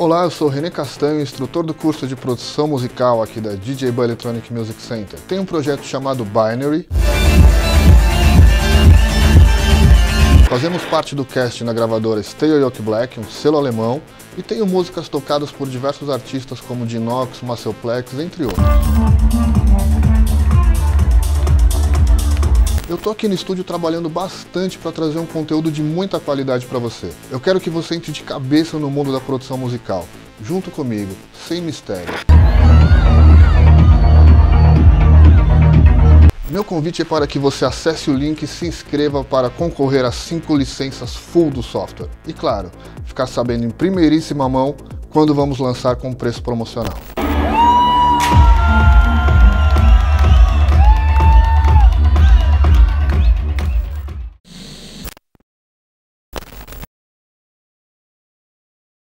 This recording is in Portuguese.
Olá, eu sou René Castanho, instrutor do curso de produção musical aqui da DJ Electronic Music Center. Tenho um projeto chamado Binary. Fazemos parte do cast na gravadora Stereolux Black, um selo alemão, e tenho músicas tocadas por diversos artistas como Dinox, Macelplex, entre outros. Eu tô aqui no estúdio trabalhando bastante para trazer um conteúdo de muita qualidade para você. Eu quero que você entre de cabeça no mundo da produção musical, junto comigo, sem mistério. Meu convite é para que você acesse o link e se inscreva para concorrer a 5 licenças full do software. E claro, ficar sabendo em primeiríssima mão quando vamos lançar com preço promocional.